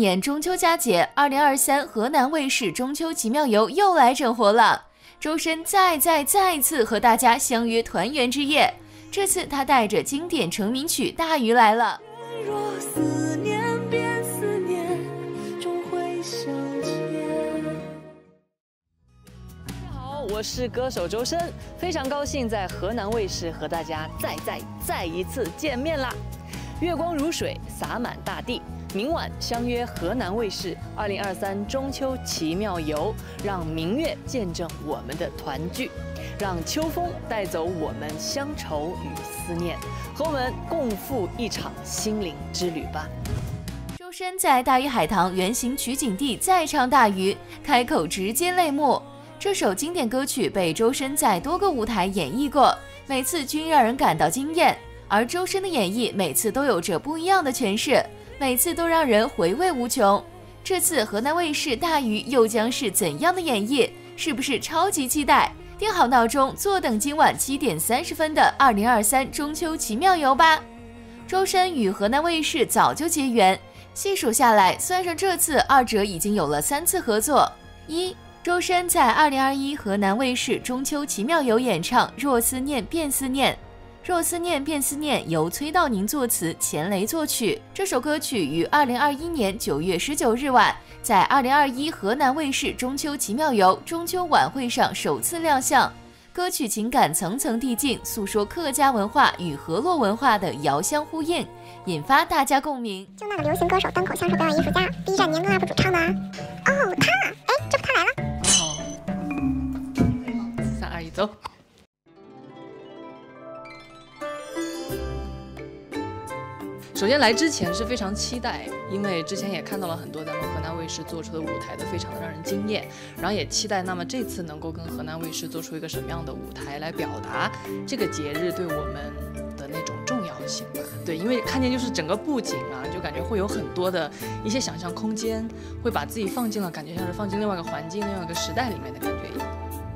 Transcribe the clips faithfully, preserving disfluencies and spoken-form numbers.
年中秋佳节，二零二三河南卫视中秋奇妙游又来整活了。周深再再再次和大家相约团圆之夜，这次他带着经典成名曲《大鱼》来了。 若思念变思念，终会相见。 大家好，我是歌手周深，非常高兴在河南卫视和大家再再再一次见面啦！月光如水，洒满大地。明晚相约河南卫视二零二三中秋奇妙游，让明月见证我们的团聚，让秋风带走我们乡愁与思念，和我们共赴一场心灵之旅吧。 周深在大鱼海棠原型取景地再唱大鱼，开口直接泪目。这首经典歌曲被周深在多个舞台演绎过，每次均让人感到惊艳。而周深的演绎每次都有着不一样的诠释，每次都让人回味无穷。这次河南卫视大鱼又将是怎样的演绎？是不是超级期待？定好闹钟，坐等今晚七点三十分的二零二三中秋奇妙游吧。周深与河南卫视早就结缘，细数下来，算上这次，二者已经有了三次合作。一，周深在二零二一河南卫视中秋奇妙游演唱《若思念变思念》。若思念变思念由崔道宁作词，钱雷作曲。这首歌曲于二零二一年九月十九日晚，在二零二一河南卫视中秋奇妙游中秋晚会上首次亮相。歌曲情感层层递进，诉说客家文化与河洛文化的遥相呼应，引发大家共鸣。 就那个流行歌手、单口相声表演艺术家 B 站年更 U P 主唱的啊。哦，他，哎，这不他来了。 哦，三二一，走。首先来之前是非常期待，因为之前也看到了很多咱们河南卫视做出的舞台都非常的让人惊艳，然后也期待那么这次能够跟河南卫视做出一个什么样的舞台来表达这个节日对我们的那种重要性吧。对，因为看见就是整个布景啊，就感觉会有很多的一些想象空间，会把自己放进了感觉像是放进另外一个环境、另外一个时代里面的感觉一样。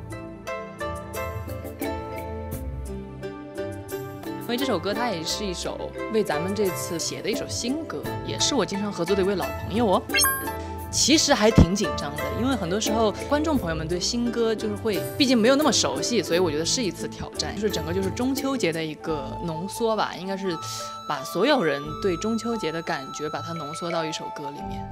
因为这首歌它也是一首为咱们这次写的一首新歌，也是我经常合作的一位老朋友哦。其实还挺紧张的，因为很多时候观众朋友们对新歌就是会，毕竟没有那么熟悉，所以我觉得是一次挑战。就是整个就是中秋节的一个浓缩吧，应该是把所有人对中秋节的感觉把它浓缩到一首歌里面。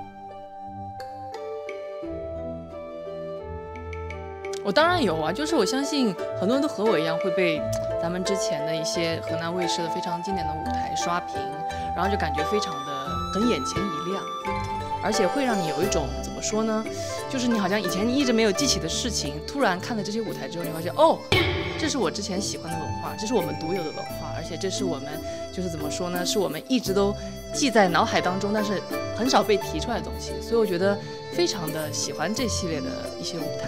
我当然有啊，就是我相信很多人都和我一样会被咱们之前的一些河南卫视的非常经典的舞台刷屏，然后就感觉非常的很眼前一亮，而且会让你有一种怎么说呢，就是你好像以前你一直没有记起的事情，突然看了这些舞台之后，你发现哦，这是我之前喜欢的文化，这是我们独有的文化，而且这是我们就是怎么说呢，是我们一直都记在脑海当中，但是很少被提出来的东西，所以我觉得非常的喜欢这系列的一些舞台。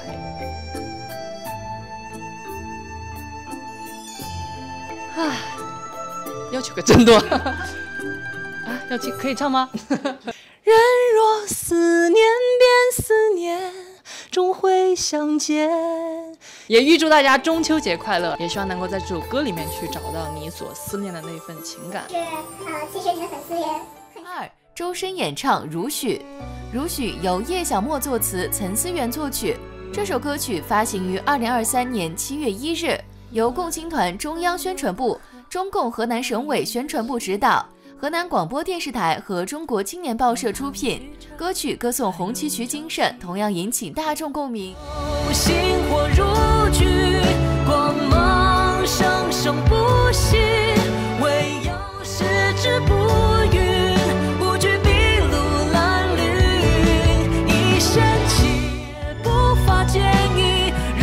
啊，要求可真多啊！要去可以唱吗？ 人若思念变思念，终会相见。 也预祝大家中秋节快乐，也希望能够在这首歌里面去找到你所思念的那份情感。 是呃，其实你的粉丝也很。 二，周深演唱《如许》，《如许》由叶小沫作词，陈思源作曲。这首歌曲发行于二零二三年七月一日。由共青团中央宣传部、中共河南省委宣传部指导，河南广播电视台和中国青年报社出品。歌曲歌颂红旗渠精神，同样引起大众共鸣。 星火如炬，光芒生生不息，唯有矢志不渝，不惧筚路蓝缕，一身气不乏坚毅。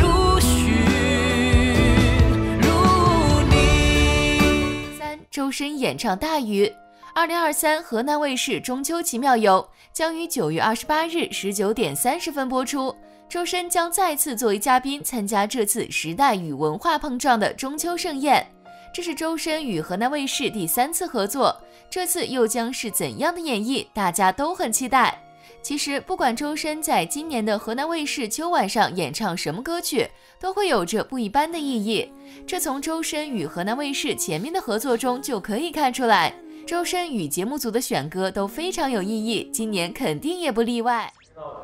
周深演唱《大鱼》。二零二三河南卫视中秋奇妙游将于九月二十八日十九点三十分播出。周深将再次作为嘉宾参加这次时代与文化碰撞的中秋盛宴。这是周深与河南卫视第三次合作，这次又将是怎样的演绎？大家都很期待。 其实，不管周深在今年的河南卫视秋晚上演唱什么歌曲，都会有着不一般的意义。这从周深与河南卫视前面的合作中就可以看出来。周深与节目组的选歌都非常有意义，今年肯定也不例外。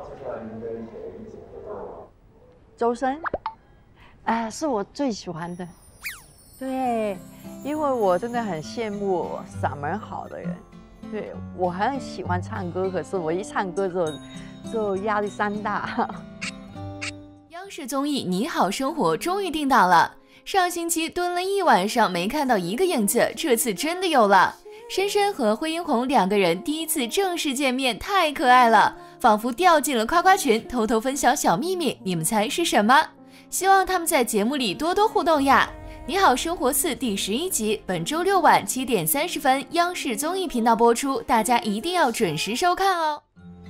周深，啊，是我最喜欢的。对，因为我真的很羡慕嗓门好的人。对，我很喜欢唱歌，可是我一唱歌就就压力山大。 央视综艺《你好生活》终于定档了，上星期蹲了一晚上没看到一个影子，这次真的有了。深深和惠英红两个人第一次正式见面，太可爱了，仿佛掉进了夸夸群，偷偷分享小秘密，你们猜是什么？希望他们在节目里多多互动呀！你好生活四第十一集，本周六晚七点三十分，央视综艺频道播出，大家一定要准时收看哦。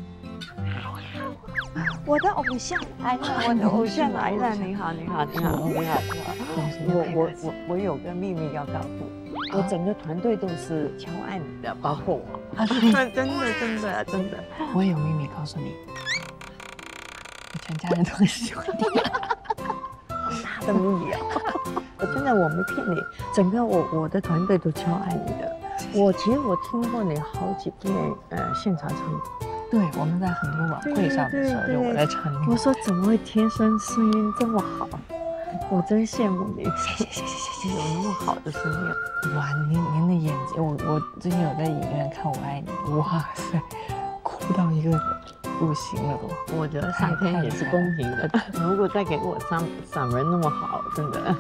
我的偶像来了，我的偶像来了！你好，你好，你好，你好，你好！我我我我有个秘密要告诉，我整个团队都是超爱你的，包括我。啊，真的，真的，真的，真的。 我也有秘密告诉你，我全家人都很喜欢你。 好大的秘密啊！我真的我没骗你，整个我我的团队都超爱你的。我其实我听过你好几遍，呃，现场唱歌。 对，我们在很多晚会上的时候，就我在唱。 我说怎么会天生声音这么好？我真羡慕你， 谢谢谢谢谢谢， 有那么好的声音。 哇，您您的眼睛，我我最近有在影院看《我爱你》，哇塞，哭到一个不行了都。 我觉得上天也是公平的，如果再给我嗓嗓门那么好，真的。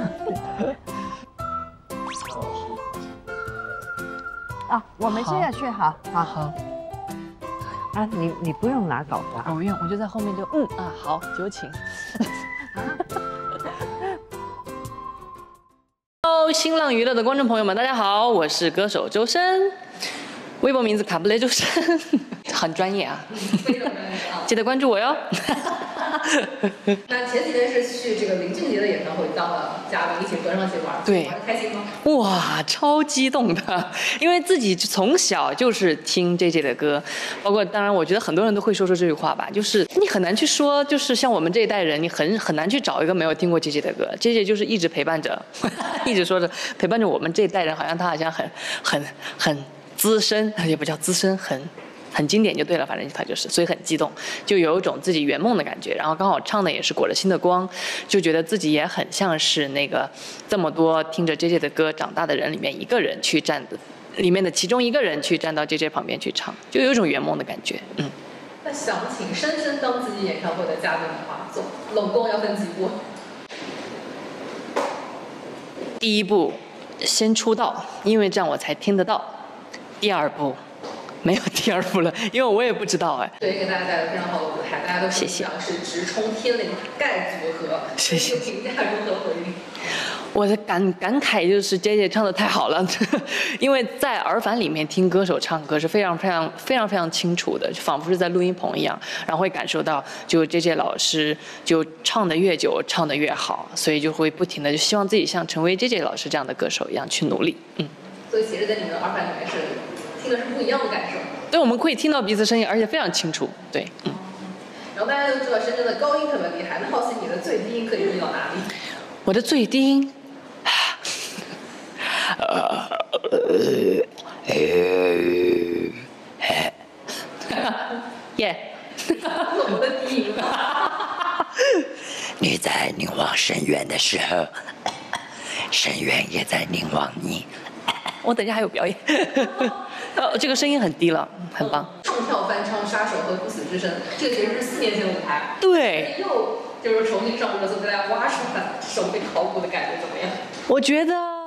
啊，我们现在去，好，好，好。啊，你你不用拿稿子， 我不用，我就在后面就嗯啊，好，有请。Hello， 新浪娱乐的观众朋友们，大家好，我是歌手周深，微博名字卡布雷周深，很专业啊，记得关注我哟。 那前几天是去这个林俊杰的演唱会当了嘉宾，一起合上去玩， 对， 玩得开心吗？ 哇，超激动的，因为自己从小就是听 J J 的歌，包括当然，我觉得很多人都会说出这句话吧，就是你很难去说，就是像我们这一代人，你很很难去找一个没有听过 J J 的歌 ，J J 就是一直陪伴着，一直说着陪伴着我们这一代人，好像他好像很很很资深，也不叫资深，很。很经典就对了，反正他就是，所以很激动，就有一种自己圆梦的感觉。然后刚好唱的也是裹着新的光，就觉得自己也很像是那个这么多听着 J J 的歌长大的人里面一个人去站的，里面的其中一个人去站到 J J 旁边去唱，就有一种圆梦的感觉。嗯。 那想请深深当自己演唱会的嘉宾的话，总拢共要分几步？ 第一步，先出道，因为这样我才听得到。第二步。没有第二步了，因为我也不知道哎。 对，给大家带来非常好的舞台，大家都谢谢。 是直冲天灵盖组合， 谢谢。 评价如何回应？ 我的感感慨就是 J J 唱的太好了，因为在耳返里面听歌手唱歌是非常非常非常非常清楚的，就仿佛是在录音棚一样，然后会感受到就 J J 老师就唱的越久唱的越好，所以就会不停的就希望自己像成为 J J 老师这样的歌手一样去努力。嗯。 所以其实，在你们的耳返里面是。听的是不一样的感受， 对，我们可以听到彼此声音，而且非常清楚，对，嗯。 然后大家都知道深圳的高音特别厉害，那好奇你的最低音可以低到哪里？ 我的最低音，呃呃耶， 我的低音。 你在凝望深渊的时候，深渊也在凝望你。 我等一下还有表演，呃，这个声音很低了，很棒。 唱跳翻唱《杀手》和《不死之身》，这个其实是四年前的舞台， 对， 又就是重新上热搜，大家挖出来，首被考古的感觉怎么样？ 我觉得。